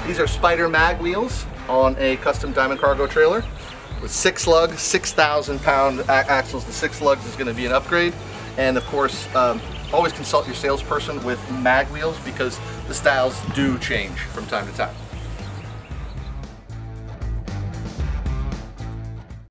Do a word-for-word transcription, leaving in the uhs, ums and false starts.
These are Spyder mag wheels on a custom Diamond Cargo trailer with six lugs, six thousand pound axles. The six lugs is going to be an upgrade. And of course, um, always consult your salesperson with mag wheels because the styles do change from time to time.